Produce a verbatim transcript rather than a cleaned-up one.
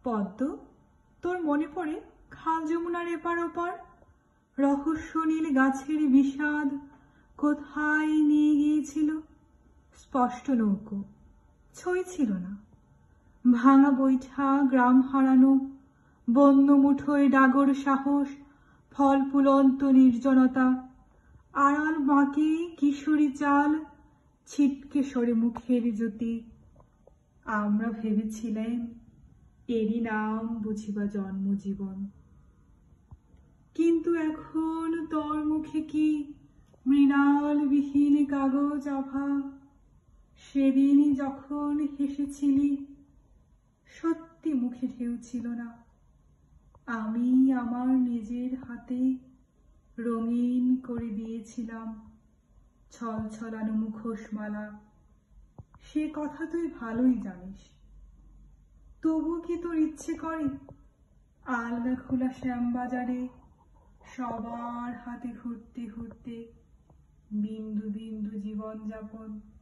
পদ্ম, তোর মনে পড়ে খাল যমুনার এপার ওপার রহস্য নীল গাছের বিষাদ কোথায় নিয়ে গিয়েছিল? স্পষ্ট নৌকো, ছই ছিল না, ভাঙা বৈঠা, গ্রাম হারানো, বন্য মুঠোয় ডাগর সাহস, ফল ফুলন্ত নির্জনতা, আড়াল বাঁকে কিশোরী চাল, ছিটকে সরে মুখের জ্যোতি। আমরা ভেবেছিলেন এরই নাম বুঝিবা জন্মজীবন, কিন্তু এখন তোর মুখে কি মৃণাল বিহীন কাগজ আভা। সেদিন যখন হেসেছিলি সত্যি মুখে ঢেউ ছিল না, আমি আমার নিজের হাতে রঙিন করে দিয়েছিলাম ছল ছলানো মুখোশমালা। সে কথা তুই ভালোই জানিস। তবু কি তোর ইচ্ছে করে আলগা খোলা শ্যামবাজারে সবার হাতে ঘুরতে ঘুরতে বিন্দু বিন্দু জীবন যাপন?